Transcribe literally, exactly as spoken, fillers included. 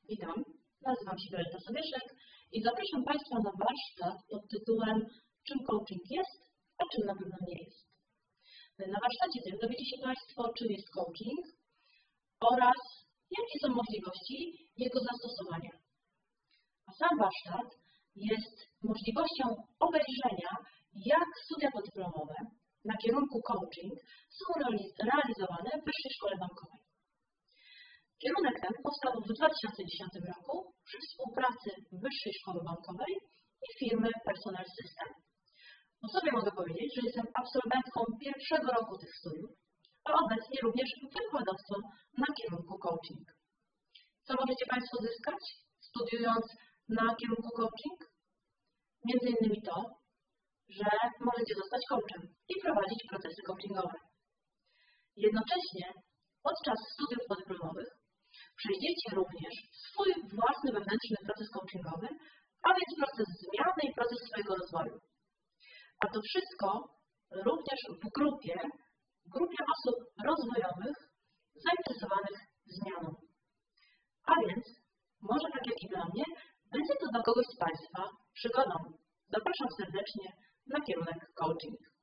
Witam, nazywam się Violeta Sobieszek i zapraszam Państwa na warsztat pod tytułem "Czym coaching jest, a czym na pewno nie jest?". Na warsztacie tym dowiecie się Państwo, czym jest coaching oraz jakie są możliwości jego zastosowania. A sam warsztat jest możliwością obejrzenia, jak studia podyplomowe na kierunku coaching są realizowane w Wyższej Szkole Bankowej. Kierunek ten powstał w dwa tysiące dziesiątym roku przy współpracy Wyższej Szkoły Bankowej i firmy Personal System. O sobie mogę powiedzieć, że jestem absolwentką pierwszego roku tych studiów, a obecnie również wykładowcą na kierunku coaching. Co możecie Państwo zyskać, studiując na kierunku coaching? Między innymi to, że możecie zostać coachem i prowadzić procesy coachingowe. Jednocześnie podczas studiów podyplomowych przejdziecie również swój własny wewnętrzny proces coachingowy, a więc proces zmiany i proces swojego rozwoju. A to wszystko również w grupie, w grupie osób rozwojowych zainteresowanych zmianą. A więc, może tak jak i dla mnie, będzie to dla kogoś z Państwa przygodą. Zapraszam serdecznie na kierunek coaching.